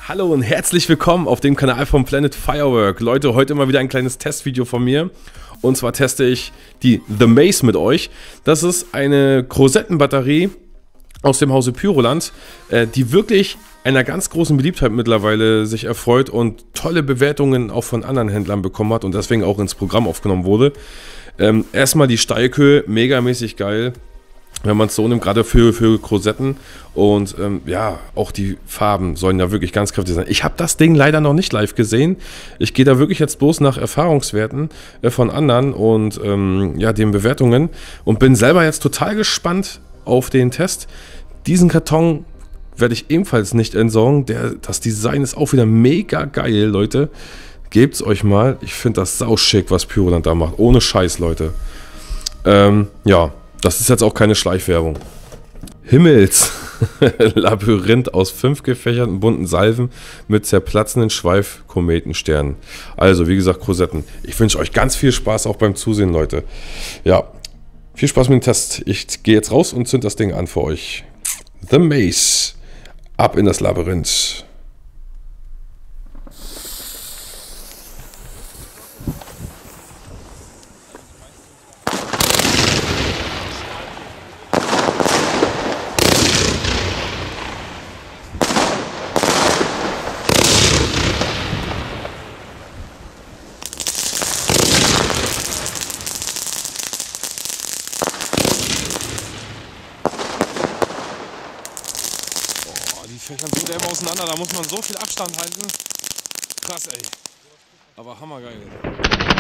Hallo und herzlich willkommen auf dem Kanal von Planet Firework. Leute, heute mal wieder ein kleines Testvideo von mir. Und zwar teste ich die The Maze mit euch. Das ist eine Krosettenbatterie aus dem Hause Pyroland, die wirklich einer ganz großen Beliebtheit mittlerweile sich erfreut und tolle Bewertungen auch von anderen Händlern bekommen hat und deswegen auch ins Programm aufgenommen wurde. Erstmal die Steilkühe, megamäßig geil. Wenn man es so nimmt, gerade für Krosetten. Und ja, auch die Farben sollen ja wirklich ganz kräftig sein. Ich habe das Ding leider noch nicht live gesehen. Ich gehe da wirklich jetzt bloß nach Erfahrungswerten von anderen und ja, den Bewertungen. Und bin selber jetzt total gespannt auf den Test. Diesen Karton werde ich ebenfalls nicht entsorgen. Das Design ist auch wieder mega geil, Leute. Gebt's euch mal. Ich finde das sauschick, was Pyroland da macht. Ohne Scheiß, Leute. Ja. Das ist jetzt auch keine Schleichwerbung. Himmels Labyrinth aus 5 gefächerten bunten Salven mit zerplatzenden Schweifkometensternen. Also, wie gesagt, Krosetten. Ich wünsche euch ganz viel Spaß auch beim Zusehen, Leute. Ja, viel Spaß mit dem Test. Ich gehe jetzt raus und zünd das Ding an für euch. The Maze. Ab in das Labyrinth. Die fächern so derbe auseinander, da muss man so viel Abstand halten. Krass, ey. Aber hammergeil.